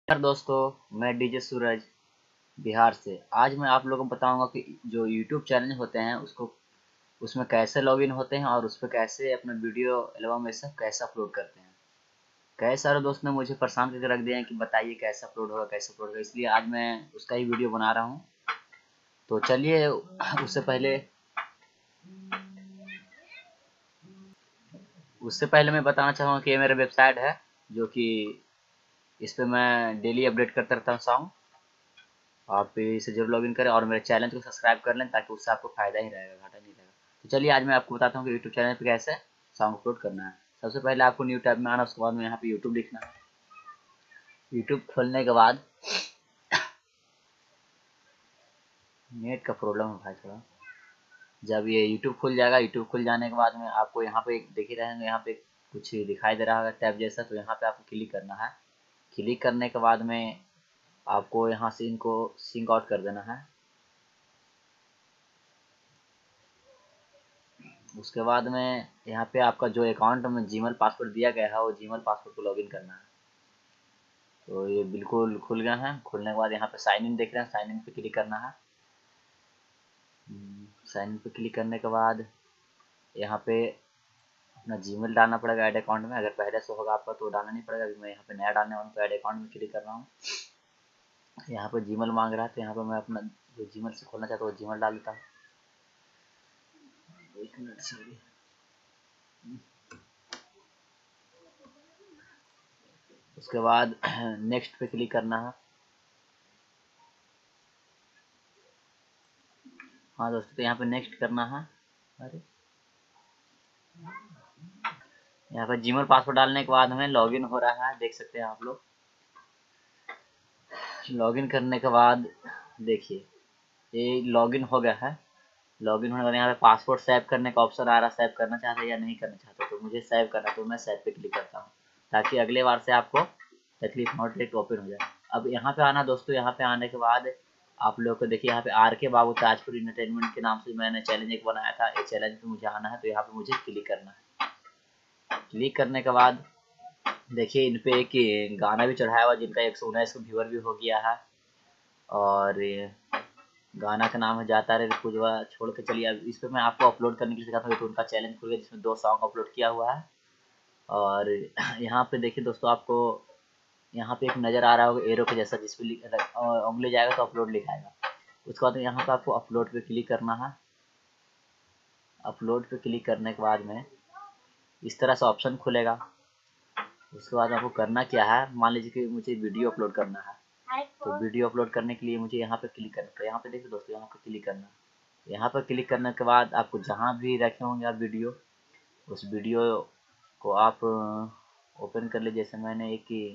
यार दोस्तों, मैं डीजे सूरज बिहार से। आज मैं आप लोगों को बताऊंगा कि जो यूट्यूब चैनल होते हैं उसमें कैसे लॉगिन होते हैं और उस पर कैसे अपना वीडियो एल्बम ये सब कैसे अपलोड करते हैं। कई सारे दोस्त ने मुझे परेशान करके रख दिया है कि बताइए कैसे अपलोड होगा कैसे अपलोड होगा, इसलिए आज मैं उसका ही वीडियो बना रहा हूँ। तो चलिए, उससे पहले मैं बताना चाहूँगा कि ये मेरा वेबसाइट है, जो कि इस पर मैं डेली अपडेट करता रहता हूँ सॉन्ग। आप इसे जरूर लॉगिन करें और मेरे चैनल को सब्सक्राइब कर लें, ताकि उससे आपको फायदा ही रहेगा, घाटा नहीं रहेगा। तो चलिए, आज मैं आपको बताता हूँ कि यूट्यूब चैनल पे कैसे सॉन्ग अपलोड करना है। सबसे पहले आपको न्यू टैब में आना, उसके बाद में यहाँ पे यूट्यूब लिखना है। यूट्यूब खोलने के बाद नेट का प्रॉब्लम है भाई थोड़ा। जब ये यूट्यूब खुल जाएगा, यूट्यूब खुल जाने के बाद में आपको यहाँ पे देख ही रहेंगे, यहाँ पे कुछ दिखाई दे रहा होगा टैब जैसा, तो यहाँ पे आपको क्लिक करना है। क्लिक करने के बाद में आपको यहाँ से इनको सिंक आउट कर देना है। उसके बाद में यहाँ पे आपका जो अकाउंट में जीमेल पासवर्ड दिया गया है, वो जीमेल पासवर्ड को लॉगिन करना है। तो ये बिल्कुल खुल गया है। खुलने के बाद यहाँ पे साइन इन देख रहे हैं, साइन इन पे क्लिक करना है। साइन इन पे क्लिक करने के बाद यहाँ पे अपना जीमेल डालना पड़ेगा ऐड अकाउंट में। अगर पहले से होगा आपका तो डालना नहीं पड़ेगा, अभी मैं यहाँ पे नया डालने वाला हूँ, तो ऐड अकाउंट में क्लिक कर रहा हूँ। यहाँ पे जीमेल मांग रहा है, तो यहाँ पे मैं अपना जो जीमेल से खोलना चाहता हूँ वो जीमेल डाल देता हूँ। एक मिनट सॉरी। उसके बाद नेक्स्ट पे क्लिक करना है। हाँ दोस्तों, तो यहाँ पे नेक्स्ट करना है। अरे, यहाँ पे जीमेल पासवर्ड डालने के बाद हमें लॉगिन हो रहा है, देख सकते हैं आप लोग। लॉगिन करने के बाद देखिए, ये लॉगिन हो गया है। लॉगिन होने के बाद यहाँ पे पासवर्ड सेव करने का ऑप्शन आ रहा है, सेव करना चाहते हैं या नहीं करना चाहते। तो मुझे सेव करना, तो मैं सेव पे क्लिक करता हूँ, ताकि अगले बार से आपको तकलीफ नॉट डायरेक्ट ओपन हो जाए। अब यहाँ पे आना दोस्तों, यहाँ पे आने के बाद आप लोग को देखिए, यहाँ पे आर के बाबू ताजपुर इंटरटेनमेंट के नाम से मैंने चैलेंज एक बनाया था। ये चैलेंज पे मुझे आना है, तो यहाँ पे मुझे क्लिक करना है। क्लिक करने के बाद देखिए, इन पे एक गाना भी चढ़ाया हुआ, जिनका 119 व्यूअर भी हो गया है। और गाना का नाम है जाता रे पूजवा छोड़ के चलिए। अब इस पे मैं आपको अपलोड करने के लिए सिखाता हूँ। तो उनका चैलेंज खुल गया, जिसमें 2 सॉन्ग अपलोड किया हुआ है। और यहाँ पे देखिए दोस्तों, आपको यहाँ पे एक नज़र आ रहा होगा एरो के जैसा, जिस पे उंगली जाएगा तो अपलोड लिखाएगा। उसके बाद यहाँ पे आपको अपलोड पे क्लिक करना है। अपलोड पे क्लिक करने के बाद में इस तरह से ऑप्शन खुलेगा। उसके बाद आपको करना क्या है, मान लीजिए कि मुझे वीडियो अपलोड करना है। तो वीडियो अपलोड करने के लिए मुझे यहाँ पे क्लिक करना है। तो यहाँ पे देखिए दोस्तों, यहाँ पे क्लिक करना है। यहाँ पर क्लिक करने के बाद आपको जहाँ भी रखे होंगे आप वीडियो, उस वीडियो को आप ओपन कर लीजिए। जैसे मैंने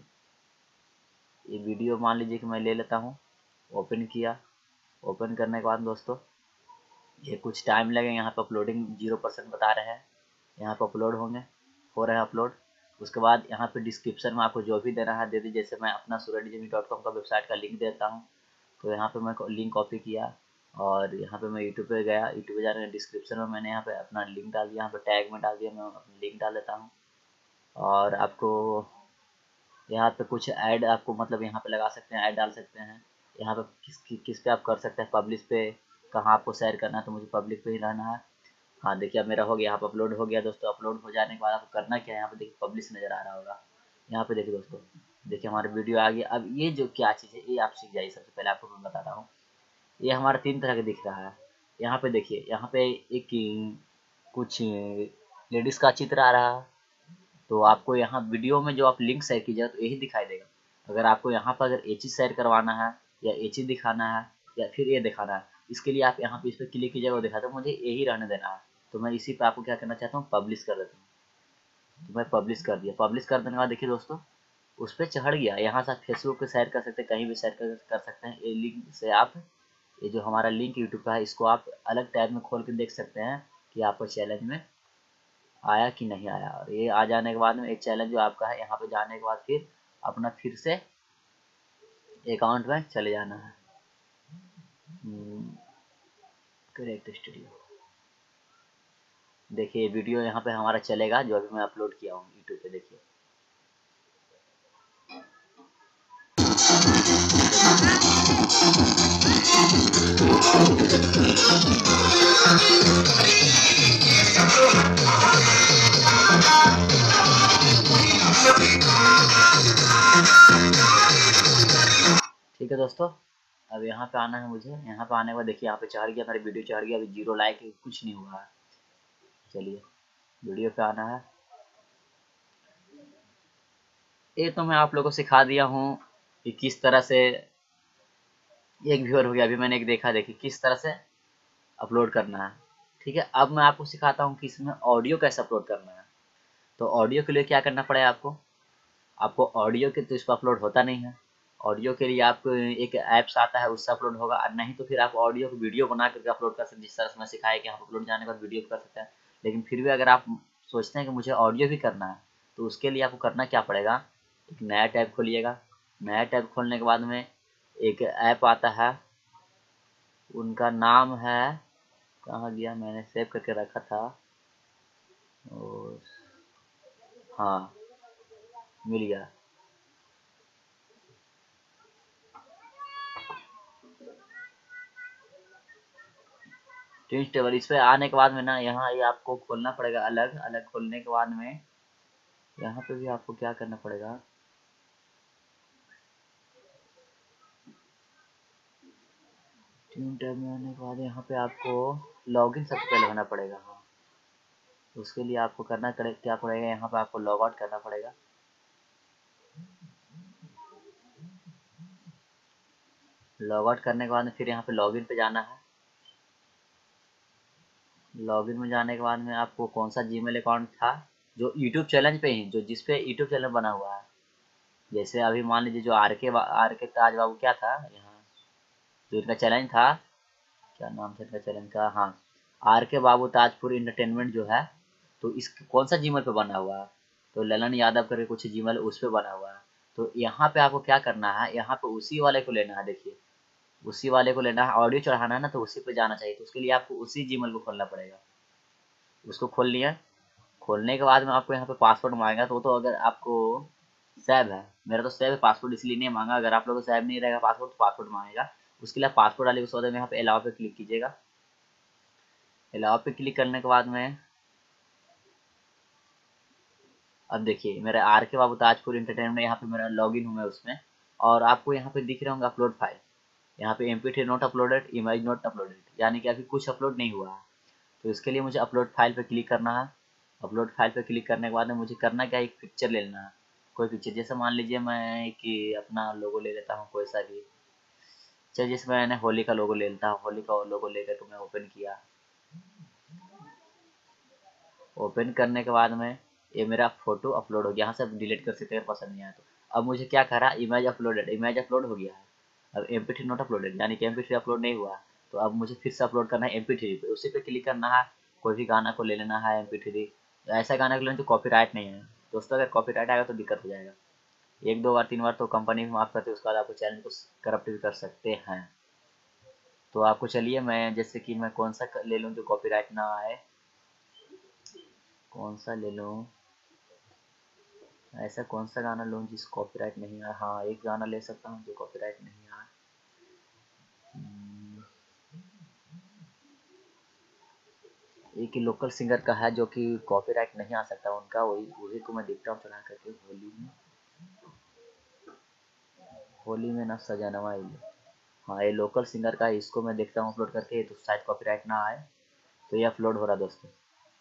ये वीडियो मान लीजिए कि मैं ले लेता हूँ, ओपन किया। ओपन करने के बाद दोस्तों, ये कुछ टाइम लगेगा। यहाँ पर अपलोडिंग 0% बता रहे हैं। यहाँ पर अपलोड होंगे, हो रहे हैं अपलोड। उसके बाद यहाँ पे डिस्क्रिप्शन में आपको जो भी देना है दे दीजिए। जैसे मैं अपना surajjimmy.com का वेबसाइट का लिंक देता हूँ, तो यहाँ पे मैं लिंक कॉपी किया और यहाँ पे मैं यूट्यूब पे गया। यूट्यूब पे जाने के डिस्क्रिप्शन में मैंने यहाँ पे अपना लिंक डाल दिया, यहाँ पे टैग में डाल दिया, मैं अपना लिंक डाल देता हूँ। और आपको यहाँ पे कुछ ऐड आपको मतलब यहाँ पे लगा सकते हैं, ऐड डाल सकते हैं। यहाँ पे किस पे आप कर सकते हैं, पब्लिश पे कहाँ आपको शेयर करना है, तो मुझे पब्लिक पे ही रहना है। हाँ देखिए, अब मेरा हो गया, यहाँ पे अपलोड हो गया दोस्तों। अपलोड हो जाने के बाद आपको करना क्या है, यहाँ पे देखिए पब्लिश नज़र आ रहा होगा। यहाँ पे देखिए दोस्तों, देखिए हमारा वीडियो आ गया। अब ये जो क्या चीज़ है, ये आप सीख जाइए। सबसे पहले आपको मैं बता रहा हूँ, ये हमारा 3 तरह का दिख रहा है। यहाँ पे देखिए, यहाँ पे एक कुछ लेडीज़ का चित्र आ रहा है। तो आपको यहाँ वीडियो में जो आप लिंक शेयर कीजिएगा तो यही दिखाई देगा। अगर आपको यहाँ पर अगर ये चीज़ शेयर करवाना है, या ये चीज़ दिखाना है, या फिर ये दिखाना है, इसके लिए आप यहाँ पे इस पर क्लिक कीजिएगा, वो दिखाता है। मुझे यही रहने देना है, तो मैं इसी पे आपको क्या करना चाहता हूँ, पब्लिश कर देता हूँ। तो मैं पब्लिश कर दिया। पब्लिश कर देने के बाद देखिए दोस्तों, उस पर चढ़ गया। यहाँ से आप फेसबुक पे शेयर कर सकते हैं, कहीं भी शेयर कर सकते हैं। ये लिंक से आप, ये जो हमारा लिंक यूट्यूब का है, इसको आप अलग टैब में खोल के देख सकते हैं कि आपको चैलेंज में आया कि नहीं आया। और ये आ जाने के बाद में एक चैलेंज जो आपका है, यहाँ पे जाने के बाद फिर अपना फिर से अकाउंट में चले जाना है। Correct studio. देखिए वीडियो यहाँ पे हमारा चलेगा, जो अभी मैं अपलोड किया हूँ यूट्यूब पे। देखिए ठीक है दोस्तों, अब यहाँ पे आना है मुझे। यहाँ पे आने के बाद देखिए यहाँ पे चढ़ गया, मेरी वीडियो चढ़ गया। अभी 0 लाइक कुछ नहीं हुआ है। चलिए वीडियो पे आना है। ये तो मैं आप लोगों को सिखा दिया हूँ कि किस तरह से एक व्यूअर हो गया। अभी मैंने एक देखा, देखिए किस तरह से अपलोड करना है। ठीक है, अब मैं आपको सिखाता हूँ कि इसमें ऑडियो कैसे अपलोड करना है। तो ऑडियो के लिए क्या करना पड़ेगा आपको, ऑडियो के तो इस पर अपलोड होता नहीं है। ऑडियो के लिए आपको एक ऐप्स आता है, उससे अपलोड होगा। और नहीं तो फिर आप ऑडियो को वीडियो बना करके अपलोड कर सकते हैं, जिस तरह से मैं सिखाया कि आप अपलोड जाने के बाद वीडियो कर सकते हैं। लेकिन फिर भी अगर आप सोचते हैं कि मुझे ऑडियो भी करना है, तो उसके लिए आपको करना क्या पड़ेगा, एक नया टैब खोलिएगा। नया टैब खोलने के बाद में एक ऐप आता है, उनका नाम है, कहाँ गया, मैंने सेव करके रखा था। और हाँ, मिल गया। ट्विंस टेबल, इस पे आने के बाद में ना, यहाँ ये आपको खोलना पड़ेगा अलग अलग। खोलने के बाद में यहाँ पे भी आपको क्या करना पड़ेगा, ट्यून टैब में आने के बाद यहाँ पे आपको लॉगिन सबसे पहले होना पड़ेगा। हाँ, उसके लिए आपको करना क्या पड़ेगा, यहाँ पे आपको लॉग आउट करना पड़ेगा। लॉग आउट करने के बाद में फिर यहाँ पे लॉगिन पे जाना है। लॉगिन में जाने के बाद में आपको कौन सा जीमेल अकाउंट था, जो यूट्यूब चैनल पे ही, जो जिस पे यूट्यूब चैनल बना हुआ है। जैसे अभी मान लीजिए जो आर के ताज बाबू क्या था यहाँ, जो इनका चैलेंज था, क्या नाम था इनका चैलेंज का, हाँ, आर के बाबू ताजपुर इंटरटेनमेंट जो है, तो इस कौन सा जीमेल पे बना हुआ है, तो ललन यादव करके कुछ जीमेल उस पे बना हुआ है। तो यहाँ पे आपको क्या करना है, यहाँ पे उसी वाले को लेना है। देखिए उसी वाले को लेना है, ऑडियो चढ़ाना है ना, तो उसी पे जाना चाहिए। तो उसके लिए आपको उसी जीमेल को खोलना पड़ेगा। उसको खोल लिया। खोलने के बाद में आपको यहाँ पे पासवर्ड मांगेगा। तो अगर आपको सेव है, मेरा तो सेव है, पासवर्ड इसलिए नहीं मांगा। अगर आप लोगों को सेव नहीं रहेगा पासवर्ड, तो पासवर्ड मांगेगा। उसके लिए पासवर्ड डालिए। उसके बाद में यहाँ पे अलाउ पे क्लिक कीजिएगा। अलाउ पे क्लिक करने के बाद में अब देखिए मेरा आर के बाबू ताजपुर इंटरटेनमेंट, यहाँ पे मेरा लॉगिन हूँ मैं उसमें। और आपको यहाँ पे दिख रहे होंगे अपलोड फाइल, यहाँ पे MP3 not uploaded, image not uploaded, यानी कि अभी कुछ अपलोड नहीं हुआ है। तो इसके लिए मुझे अपलोड फाइल पे क्लिक करना है। अपलोड फाइल पे क्लिक करने के बाद में मुझे करना क्या है, एक पिक्चर ले लेना है। कोई पिक्चर, जैसे मान लीजिए मैं कि अपना लोगो ले लेता हूँ कोई सा भी। चलिए जैसे मैंने होली का लोगो ले लेता हूँ। होली का लोगो लेकर के मैं ओपन किया। ओपन करने के बाद में ये मेरा फोटो अपलोड हो गया। यहाँ से डिलीट कर सकते हैं अगर पसंद नहीं आया तो। अब मुझे क्या करा, इमेज अपलोडेड, इमेज अपलोड हो गया है। अब MP3 नॉट अपलोडेड, यानी कि MP3 अपलोड नहीं हुआ। तो अब मुझे फिर से अपलोड करना है MP3 पे। उसी पे क्लिक करना है। कोई भी गाना को ले लेना है MP3। ऐसा गाना को लेना जो कॉपीराइट नहीं है दोस्तों। अगर कॉपीराइट आएगा तो दिक्कत हो जाएगा। एक दो बार तीन बार तो कंपनी भी माफ करती है, उसके बाद आपको चैनल को करप्ट भी कर सकते हैं। तो आपको चलिए मैं जैसे कि मैं कौन सा ले लूँ जो कॉपीराइट ना आए, कौन सा ले लूँ, ऐसा कौन सा गाना लूँ जिस कॉपीराइट नहीं आया। हाँ, एक गाना ले सकता हूँ जो कॉपीराइट नहीं आया। एक ही लोकल सिंगर का है जो कि कॉपीराइट नहीं आ सकता उनका, वही वही को मैं देखता हूँ चला करके। होली में ना सजनवा इले, हाँ ये लोकल सिंगर का है, इसको मैं देखता हूँ अपलोड करके, तो शायद कॉपीराइट ना आए। तो ये अपलोड हो रहा है दोस्तों।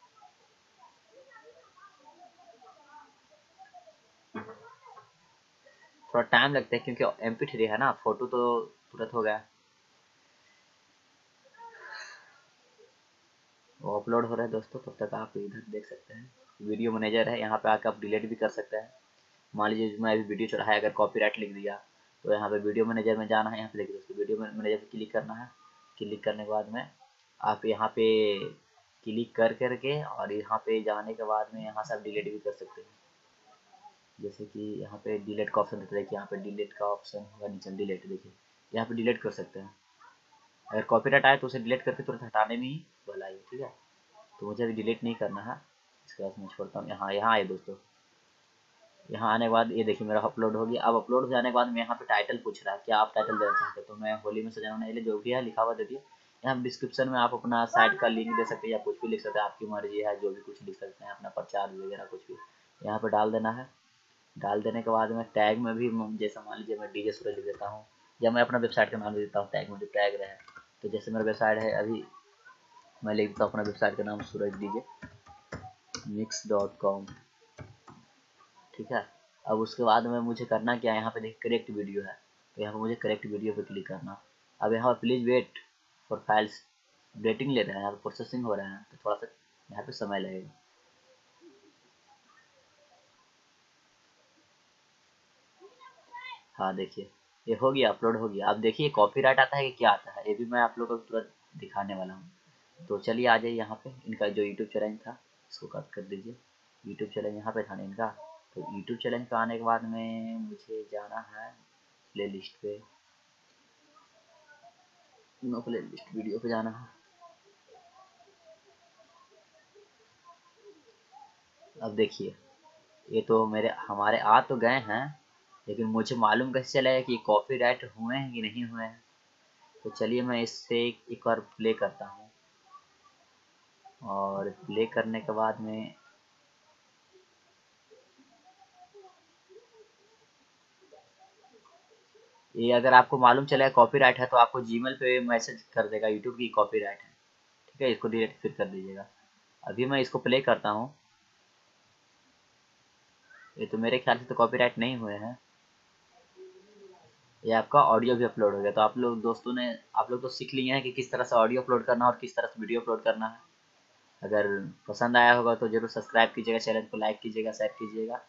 थोड़ा टाइम लगता है क्योंकि MP3 है ना, फोटो तो तुरंत हो गया। वो अपलोड हो रहा है दोस्तों, तब तक आप इधर देख सकते हैं। वीडियो मैनेजर है, यहाँ पे आकर आप डिलीट भी कर सकते हैं। मान लीजिए मैं अभी वीडियो चढ़ाया, अगर कॉपीराइट लिख दिया, तो यहाँ पे वीडियो मैनेजर में जाना है। यहाँ पे देखिए दोस्तों, वीडियो मैनेजर पे क्लिक करना है। क्लिक करने के बाद में आप यहाँ पे क्लिक कर करके, और यहाँ पे जाने के बाद में यहाँ से आप डिलीट भी कर सकते हैं। जैसे कि यहाँ पे डिलीट का ऑप्शन देता है, कि यहाँ पे डिलीट का ऑप्शन होगा नीचे, डिलीट देखिए, यहाँ पे डिलीट कर सकते हैं। अगर कॉपीराइट आए तो उसे डिलीट करके तुरंत हटाने में ही भलाई है। ठीक है, तो मुझे अभी डिलीट नहीं करना है। इसके बाद मैं छोड़ता हूँ। यहाँ आए दोस्तों। यहाँ आने के बाद ये देखिए मेरा अपलोड हो गया। अब अपलोड हो जाने के बाद मैं यहाँ पे टाइटल पूछ रहा है, क्या आप टाइटल देना चाहते हैं। तो मैं होली में सजाना वाले जो भी है लिखा हुआ दे दिए। यहाँ डिस्क्रिप्शन में आप अपना साइट का लिंक दे सकते हैं या कुछ भी लिख सकते हैं, आपकी मर्जी है, जो भी कुछ लिख सकते हैं, अपना प्रचार वगैरह कुछ भी यहाँ पर डाल देना है। डाल देने के बाद में टैग में भी जैसे मान लीजिए मैं डीजे सूरज लिख देता हूँ, या मैं अपना वेबसाइट का नाम लिख देता हूँ, टैग में जो टैग रहे। तो जैसे मेरा वेबसाइट है, अभी मैं लिख देता हूँ अपना वेबसाइट का नाम surajDJmix.com, ठीक है। अब उसके बाद में मुझे करना क्या है, यहाँ पे देखिए करेक्ट वीडियो है, तो यहाँ पे मुझे करेक्ट वीडियो पे क्लिक करना। अब यहाँ पर please wait for files, updating ले रहे हैं, यहाँ पे प्रोसेसिंग हो रहा है, तो थोड़ा सा यहाँ पे समय लगेगा। हाँ देखिए ये हो गया, अपलोड हो गया। अब देखिए कॉपीराइट आता है कि क्या आता है, ये भी मैं आप लोगों को तुरंत दिखाने वाला हूँ। तो चलिए आ जाइए यहाँ पे, इनका जो यूट्यूब चैनल था इसको कट कर दीजिए। यूट्यूब चैनल यहाँ पे था ना इनका, तो यूट्यूब चैनल पे आने के बाद में मुझे जाना है प्ले लिस्ट पे, नो प्ले लिस्ट वीडियो पे जाना है। अब देखिए ये तो मेरे हमारे आ तो गए हैं, लेकिन मुझे मालूम कैसे चलेगा कि कॉपीराइट हुए हैं कि नहीं हुए हैं। तो चलिए मैं इससे एक बार प्ले करता हूँ, और प्ले करने के बाद में ये अगर आपको मालूम चलेगा कॉपीराइट है तो आपको जीमेल पे मैसेज कर देगा यूट्यूब की कॉपीराइट है, ठीक है। इसको डिलीट फिर कर दीजिएगा। अभी मैं इसको प्ले करता हूँ, ये तो मेरे ख्याल से तो कॉपीराइट नहीं हुए हैं। ये आपका ऑडियो भी अपलोड हो गया, तो आप लोग दोस्तों ने आप लोग तो सीख लिए हैं कि किस तरह से ऑडियो अपलोड करना है और किस तरह से वीडियो अपलोड करना है। अगर पसंद आया होगा तो जरूर सब्सक्राइब कीजिएगा, चैनल को लाइक कीजिएगा, शेयर कीजिएगा।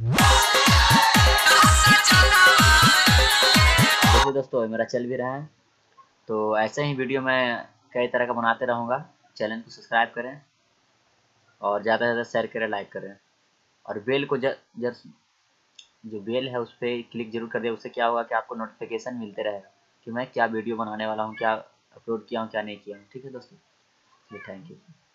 देखिए दोस्तों मेरा चल भी रहा है, तो ऐसे ही वीडियो मैं कई तरह का बनाते रहूँगा। चैनल को सब्सक्राइब करें और ज़्यादा से ज़्यादा शेयर करें, लाइक करें, और बेल को जो बेल है उस पर क्लिक जरूर कर दे। उससे क्या होगा कि आपको नोटिफिकेशन मिलते रहेगा कि मैं क्या वीडियो बनाने वाला हूँ, क्या अपलोड किया हूँ, क्या नहीं किया हूँ, ठीक है दोस्तों। Thank you.